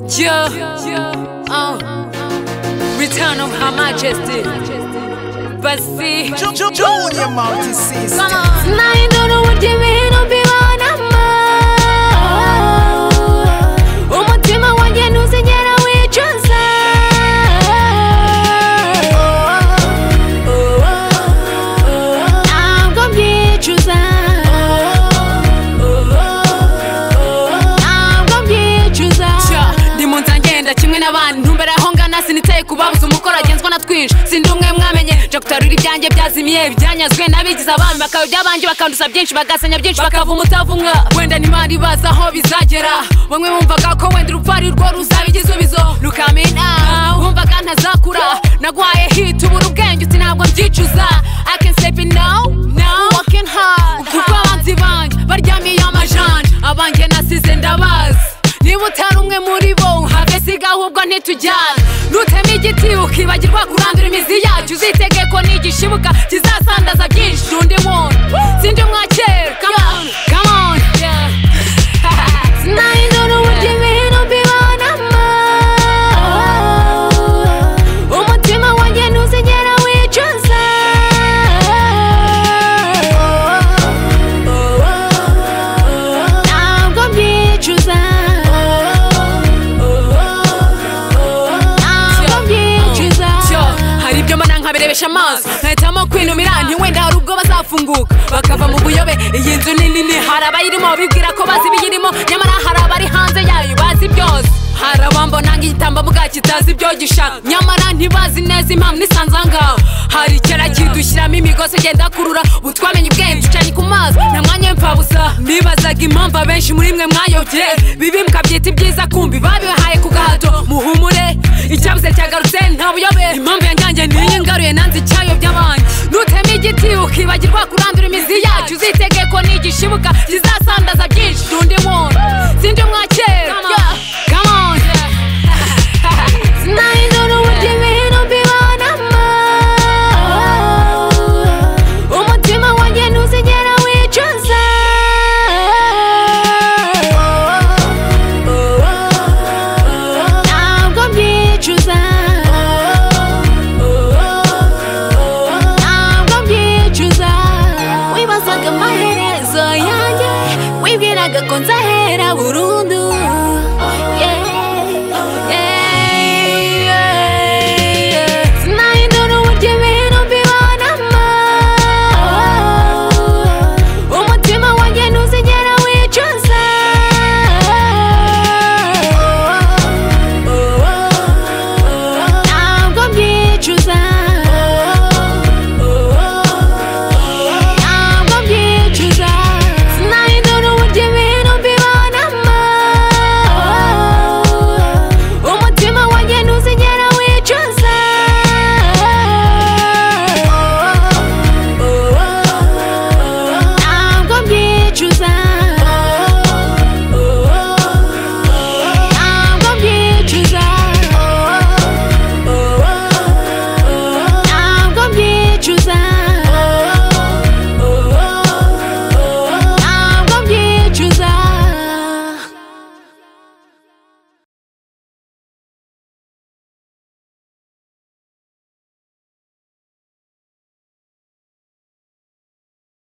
Return of Her Majesty. But see, Junior Multi System. come on. I don't know what you mean, I'll be one of my. Umutima wanjye ntuzigera wicuza. Ntabwo mbyicuza. Ntabwo mbyicuza. Ndi mu nzira ngenda kimwe n'abandi ntumbera aho ngana siniteye kubabuza umukoro agenzwa na twinshi sindi umwe mwamenye nje kutarura ibyanjye byazimiye byanyazwe n'abigize abami bakayobya abanje bakanduza byinshi bagasenya byinshi bakava umutavumwa wenda nimari baza aho bizagera bamwe bumvaga ko wenda urupfu ari rwo ruzaba igisubizo rukamina wumvaga ntazakura nagwaye hit ubura ubwenge uti ntabwo mbyicuza I can say it now working hard kuko abanzi banjye baryamiye amajanja abanjye nasize ndabazi niba utari umwe muri bo have siga ahubwo ntitujyana nutema igiti ukibagirwa kurandura imizi yacyo uzitege ko n'igishibuka kizasandaza byinshi undi wundi sindi umwakera come on sinahindura uburyo ibintu mbibonamo umutima wanjye ntuzigera wicuza ntabwo mbyicuza. Hari ibyo mbona nkabirebesha amaso nkahitamo kwinumira ntiwenda hari ubwo bazafunguka bakava mu buyobe iyi nzu ni nini hari abayirimo bibwira ko bazi ibiyirimo nyamara hari abari hanze yayo bazi byose hari abambona nk'igitambambuga kitazi ibyo gishaka nyamara ntibazi neza impamvu nisanze ahangaho hari icyara kidushyiramo imigozi igenda kurura ubu twamenye ubwenge ducanye ku maso nta mwanya w'imfabusa nibazaga impamvu abenshi muri mwe mwayobye bibi mukabyita ibyiza kumbi babihaye ku gahato muhumure icyabuze cyagarutse nta buyobe impamvu yanjye niyo ngaruye nanze icyayobya abandi nutema igiti ukibagirwa kurandura imizi yacyo uzitege ko n'igishibuka kizasandaza byinshi undi wundi